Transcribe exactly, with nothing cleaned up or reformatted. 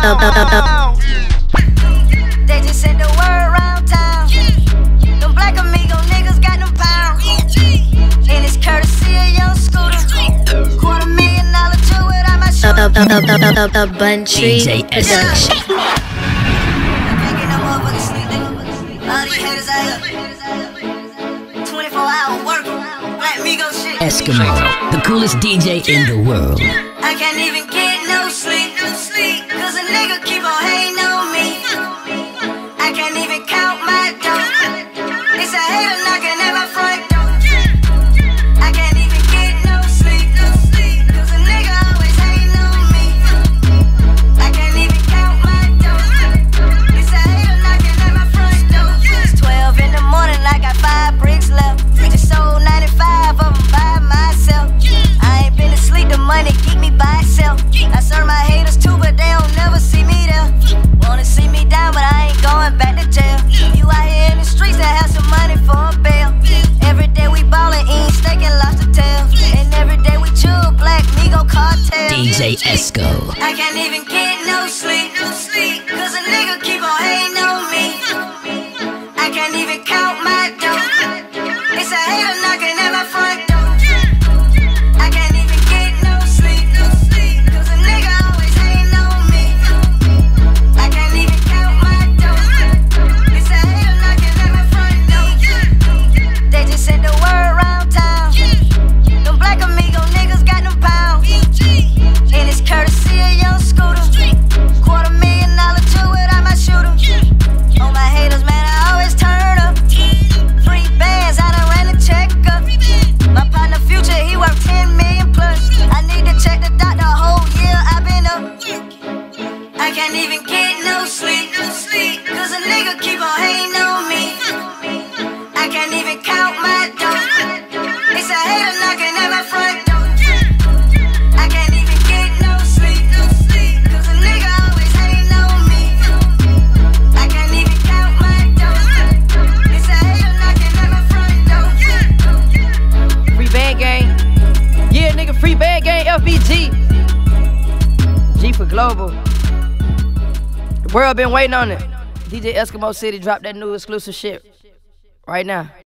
They just said the word round town. Them black amigo niggas got them pounds. And it's courtesy of young scooter. Quarter million dollar jewel without my shooter. A Bunntree production. I can't get no motherfucking sleep, nigga. All these haters out here. twenty-four hour work. Black Migo shit. Eskimo, the coolest D J in the world. I can't even get no sleep. Cause a nigga keep on hating on me. I can't even count my dough. It's a hater knocking at my front door. I can't even get no sleep. Cause a nigga always hating on me. I can't even count my dough. It's a hater knocking at my front door. It's twelve in the morning, I got five bricks left. Just sold ninety-five of them by myself. I ain't been asleep, the money keep me by itself. I serve my haters too, but they don't never see me there. Wanna see me down, but I ain't going back to jail. You out here in the streets that have some money for a bail. Every day we ballin', eating steak and lobster tail. And every day we chill, Black Migo cartel. D J Esco. I can't even get no sleep. Cause a nigga keep on hating on me. I can't even count my dough. It's a hater knocking at my front door. I can't even get no sleep. Cause a nigga always hating on me. I can't even count my dough. It's a hater knocking at my front door. They just said the word round town. Them black amigo niggas got them pounds. And it's courtesy of young scooter. Quarter million dollar jewel without my shooter. On my haters, man, I always turn up. Free bands, I done ran the check up. My partner Future, he worth ten million plus. I need to check the doctor, whole year I've been up. I can't even get no sleep. Cause a nigga keep on hating on me. I can't even count my dough. It's a hater knocking at my front door. I can't even get no sleep. Cause a nigga always hating on me. I can't even count my dough. It's a hater knocking at my front door. Free band gang. Yeah, nigga, free band gang, F B G. G for global. The world been waiting on it. D J Eskimo City dropped that new exclusive shit right now.